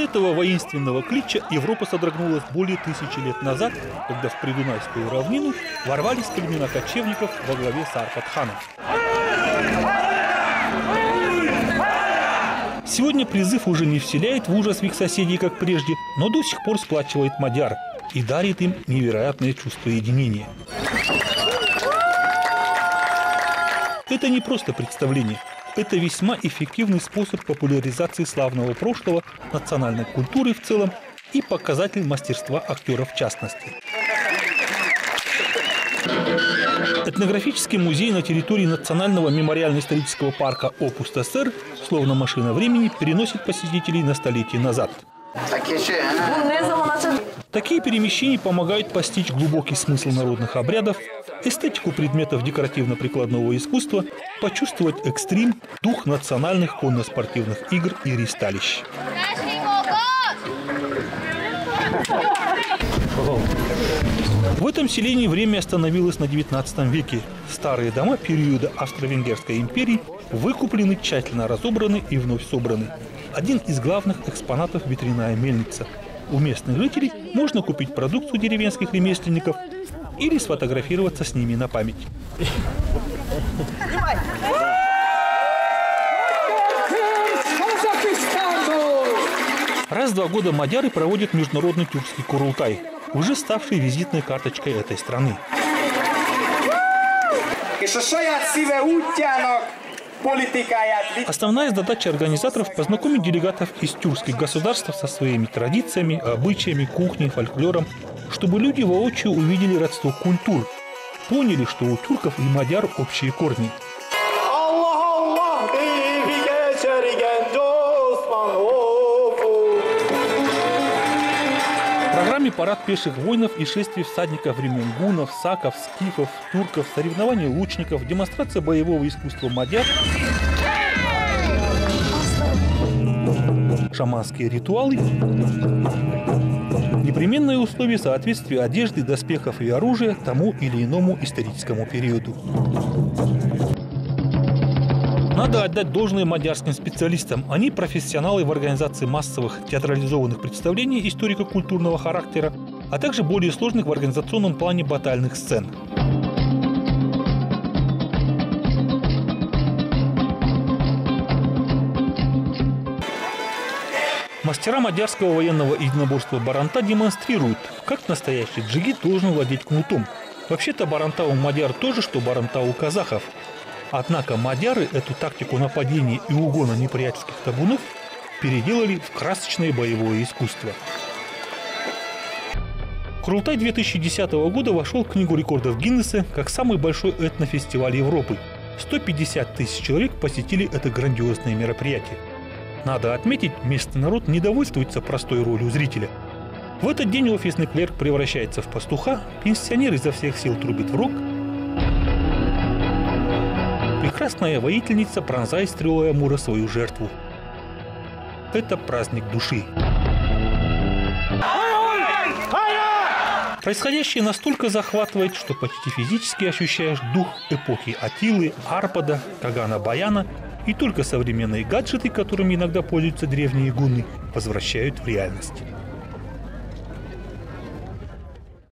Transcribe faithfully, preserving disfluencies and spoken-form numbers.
этого воинственного клича Европа содрогнулась более тысячи лет назад, когда в Придунайскую равнину ворвались племена кочевников во главе с Арпад-ханом. Сегодня призыв уже не вселяет в ужас в их соседей, как прежде, но до сих пор сплачивает мадьяр и дарит им невероятное чувство единения. Это не просто представление. Это весьма эффективный способ популяризации славного прошлого, национальной культуры в целом и показатель мастерства актеров в частности. Этнографический музей на территории Национального мемориально-исторического парка Опус-ТСР, словно машина времени, переносит посетителей на столетие назад. Такие перемещения помогают постичь глубокий смысл народных обрядов, эстетику предметов декоративно-прикладного искусства, почувствовать экстрим, дух национальных конно-спортивных игр и ристалищ. В этом селении время остановилось на девятнадцатом веке. Старые дома периода Австро-Венгерской империи выкуплены, тщательно разобраны и вновь собраны. Один из главных экспонатов – ветряная мельница. У местных жителей можно купить продукцию деревенских ремесленников или сфотографироваться с ними на память. Раз в два года мадьяры проводят международный тюркский курултай, уже ставший визитной карточкой этой страны. Основная задача организаторов – познакомить делегатов из тюркских государств со своими традициями, обычаями, кухней, фольклором, чтобы люди воочию увидели родство культур, поняли, что у тюрков и мадьяр общие корни. В программе парад пеших воинов и шествий всадников времен гуннов, саков, скифов, турков, соревнования лучников, демонстрация боевого искусства мадьяр, шаманские ритуалы, непременное условие соответствия одежды, доспехов и оружия тому или иному историческому периоду. Надо отдать должное мадьярским специалистам. Они профессионалы в организации массовых театрализованных представлений историко-культурного характера, а также более сложных в организационном плане батальных сцен. Мастера мадьярского военного единоборства баранта демонстрируют, как настоящий джигит должен владеть кнутом. Вообще-то баранта у мадьяр тоже, что баранта у казахов. Однако мадьяры эту тактику нападения и угона неприятельских табунов переделали в красочное боевое искусство. Курултай две тысячи десятого года вошел в Книгу рекордов Гиннесса как самый большой этнофестиваль Европы. сто пятьдесят тысяч человек посетили это грандиозное мероприятие. Надо отметить, местный народ не довольствуется простой ролью зрителя. В этот день офисный клерк превращается в пастуха, пенсионер изо всех сил трубит в рог, прекрасная воительница пронзает стрелой Амура свою жертву. Это праздник души. Происходящее настолько захватывает, что почти физически ощущаешь дух эпохи Атилы, Арпада, Кагана Баяна, и только современные гаджеты, которыми иногда пользуются древние гунны, возвращают в реальность.